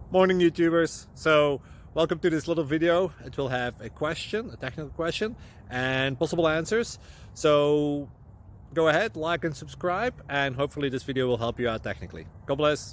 Morning YouTubers. So welcome to this little video. It will have a question, a technical question, and possible answers. So go ahead, like and subscribe, and hopefully this video will help you out technically. God bless.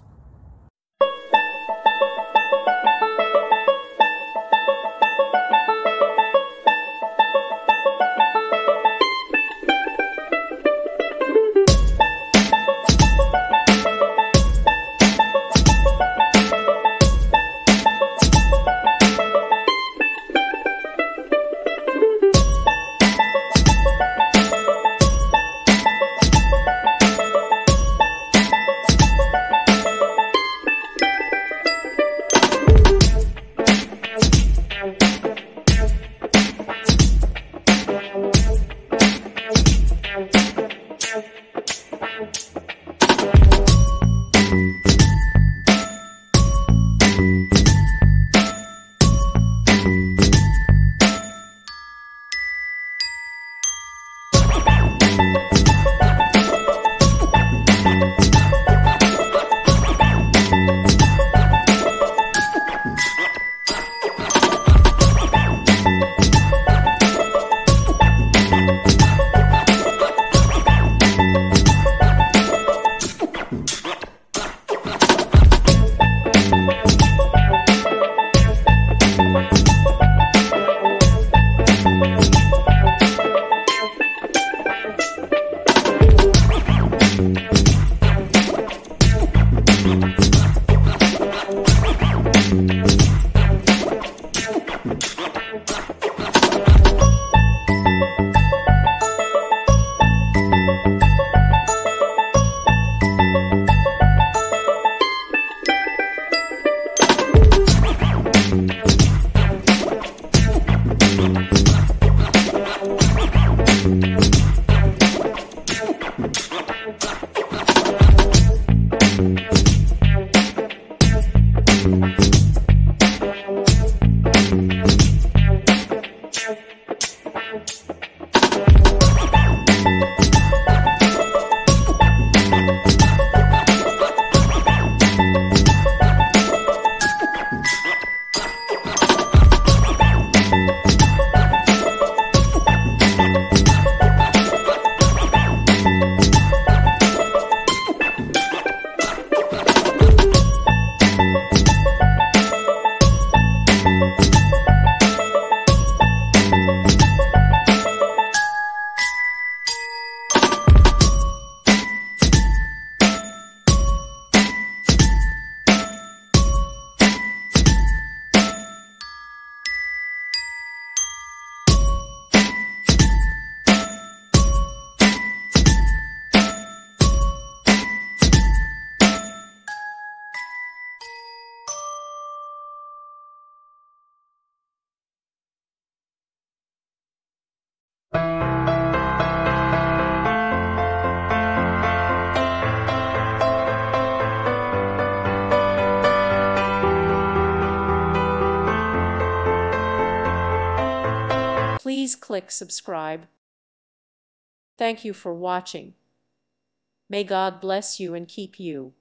Please click subscribe. Thank you for watching. May God bless you and keep you.